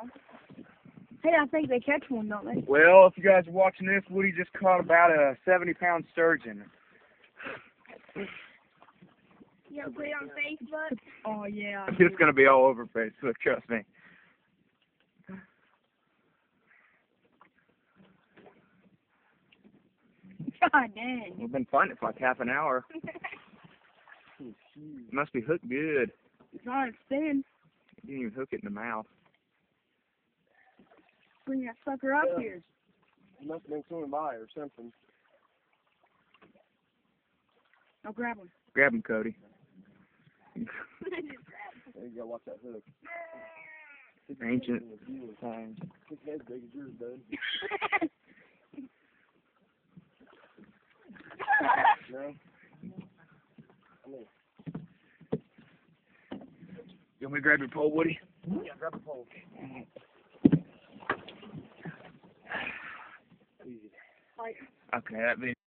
Hey, I think they catch one, don't they? Well, if you guys are watching this, Woody just caught about a 70-pound sturgeon. You gonna put it on Facebook? Oh, yeah. It's going to be all over Facebook, trust me. God dang. We've been fighting it for like half an hour. It must be hooked good. It's on its spin. You didn't even hook it in the mouth. Bring that sucker up here. He must have been swimming by or something. I'll grab him. Grab him, Cody. You gotta watch that hook. Ancient. His head's big as yours, bud. No? You want me to grab your pole, Woody? Yeah, grab the pole. Okay, that video.